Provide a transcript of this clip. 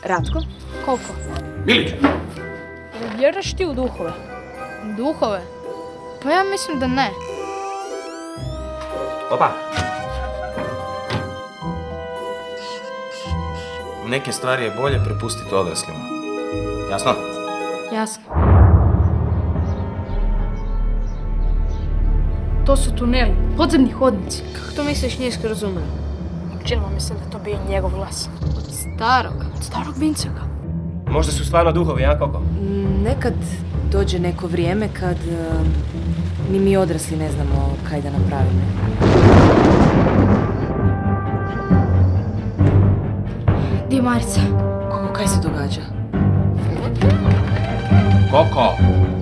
Ratko? Koliko? Milić! Vjeruješ ti u duhove? Duhove? Pa ja mislim da ne. Opa! Neke stvari je bolje prepustiti odraslima. Jasno? Jasno. To su tuneli, podzemni hodnici. Kako to misliš nije skroz umro? Činilo mislim da to bio njegov glas. Od starog Vinceka. Možda su stvarno duhovi, ja Koko? Nekad dođe neko vrijeme kad ni mi odrasli ne znamo kaj da napravimo. Di je Marica? Koko, kaj se događa? Koko!